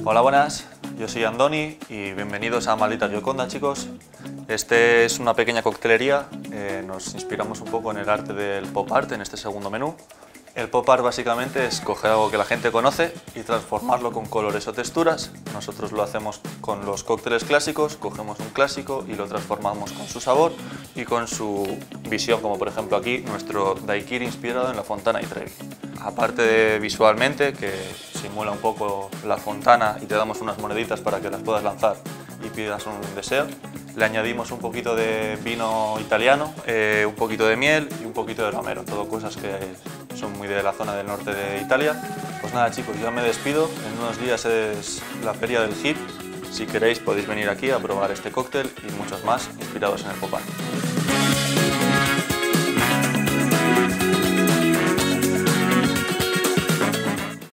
Hola, buenas, yo soy Andoni y bienvenidos a Maldita Gioconda, chicos. Este es una pequeña coctelería, nos inspiramos un poco en el arte del pop art en este segundo menú. El pop art básicamente es coger algo que la gente conoce y transformarlo con colores o texturas. Nosotros lo hacemos con los cócteles clásicos, cogemos un clásico y lo transformamos con su sabor y con su visión, como por ejemplo aquí nuestro daiquiri inspirado en la Fontana di Trevi. Aparte de visualmente, que simula un poco la fontana y te damos unas moneditas para que las puedas lanzar y pidas un deseo, le añadimos un poquito de vino italiano, un poquito de miel y un poquito de romero, todo cosas que son muy de la zona del norte de Italia. Pues nada, chicos, yo me despido, en unos días es la feria del hip. Si queréis podéis venir aquí a probar este cóctel y muchos más inspirados en el pop art.